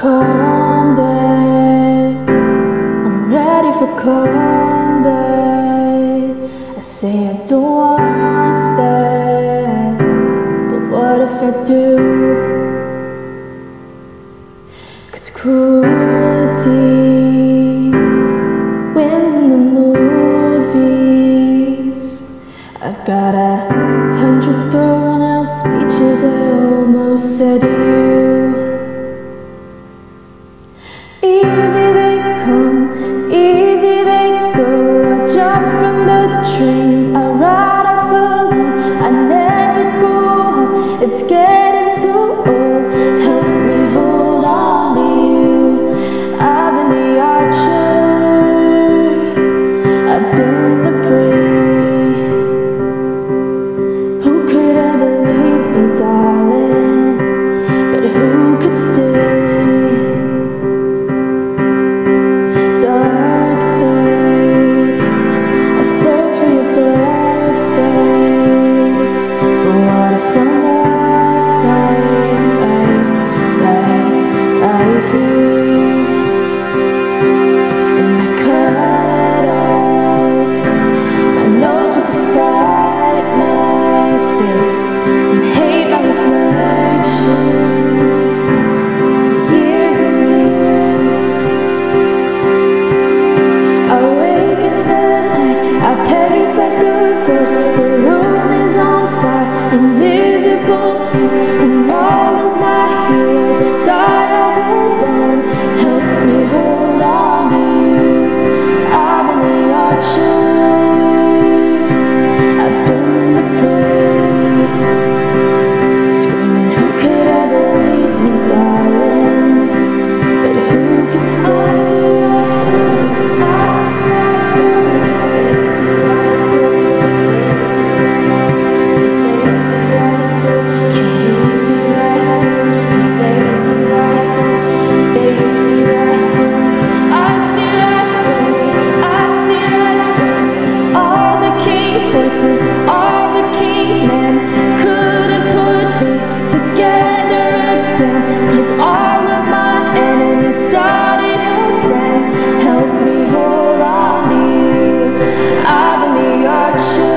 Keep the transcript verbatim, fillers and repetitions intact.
combat. I'm ready for combat. I say I don't want that, but what if I do? 'Cause cruelty wins in the movies. I've got a hundred thrown out speeches I almost said to you. Easy they come, easy they go. I jump from the train, I ride off alone. I never go home, it's getting too old. Help me hold on to you. I've been the archer, I've been the prey. Who could ever leave me, darling? But who could stay? Dark side, I search for your dark side. But what if I'm right, right, right, right here? And I cut off my nose just to spite my face and hate my reflection for years and years. I wake in the night, I pace like a ghost. The room is on fire, invisible smoke, and all of my heroes die all alone. Help me hold on to you. I've been the archer, I've been the prey. Screaming, who could ever leave me, darling? But who could stay? I see right through me, they see right through me, they see right through me, they see right through me. Can you see right through me? They see right through me, they see right through me. I see right through me, I see right through me. All the king's horses, all the king's men couldn't put me together again. 'Cause all of my enemies started out friends. Help me hold on to you. I've been the archer,